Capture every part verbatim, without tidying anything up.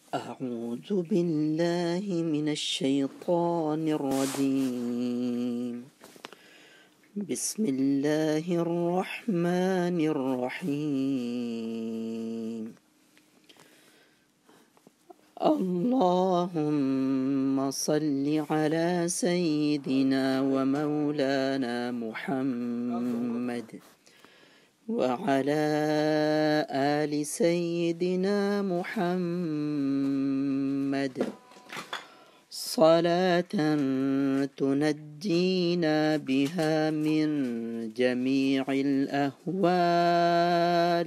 أعوذ بالله من الشيطان الرجيم. بسم الله الرحمن الرحيم. اللهم صل على سيدنا ومولانا محمد وعلى آل سيدنا محمد صلاة تنجينا بها من جميع الأهوال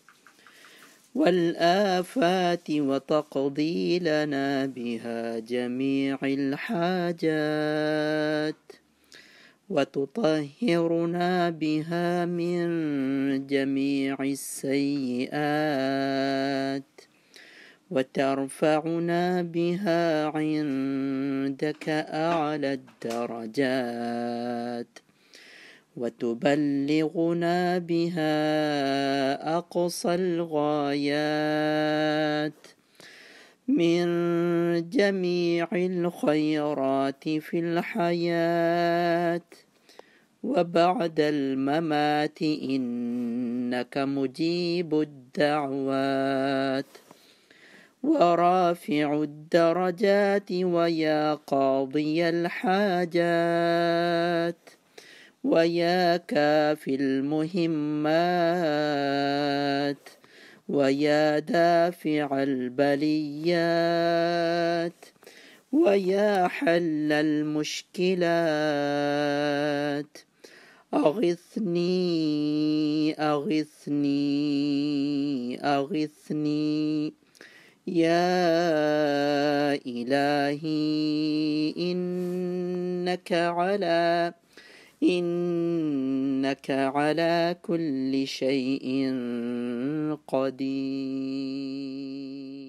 والآفات وتقضي لنا بها جميع الحاجات وتطهرنا بها من جميع السيئات وترفعنا بها عندك أعلى الدرجات وتبلغنا بها أقصى الغايات من جميع الخيرات في الحياة وبعد الممات، إنك مجيب الدعوات ورافع الدرجات ويا قاضي الحاجات ويا كافي المهمات ويا دافع البليات ويا حل المشكلات. أغثني أغثني أغثني يا إلهي، إنك على إنك على كل شيء قدير.